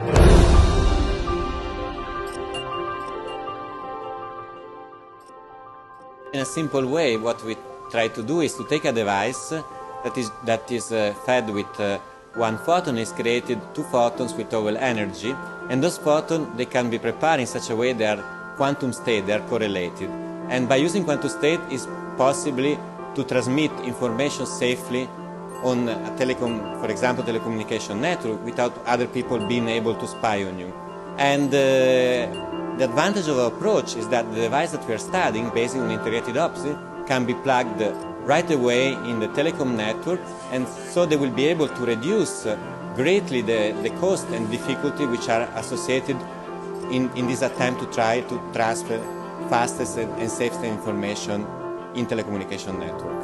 In a simple way, what we try to do is to take a device that is fed with one photon, is created two photons with equal energy, and those photons, they can be prepared in such a way they are quantum state, they are correlated. And by using quantum state, it's possible to transmit information safely on a for example, telecommunication network without other people being able to spy on you. And the advantage of our approach is that the device that we are studying, based on integrated optics, can be plugged right away in the telecom network, and so they will be able to reduce greatly the cost and difficulty which are associated in this attempt to try to transfer fastest and safest information in telecommunication network.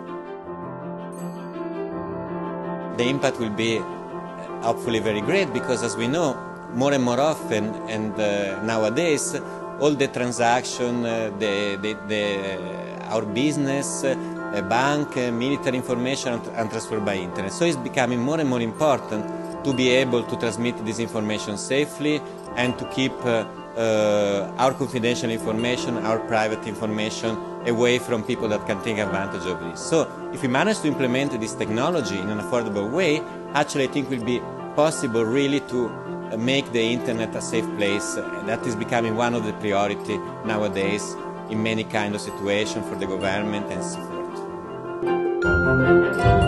The impact will be hopefully very great, because as we know, more and more often, and nowadays, all the transaction, our business, bank, military information are transferred by internet. So it's becoming more and more important to be able to transmit this information safely and to keep our confidential information, our private information, away from people that can take advantage of this. So if we manage to implement this technology in an affordable way, actually I think it will be possible really to make the internet a safe place. That is becoming one of the priority nowadays in many kind of situations for the government and so forth.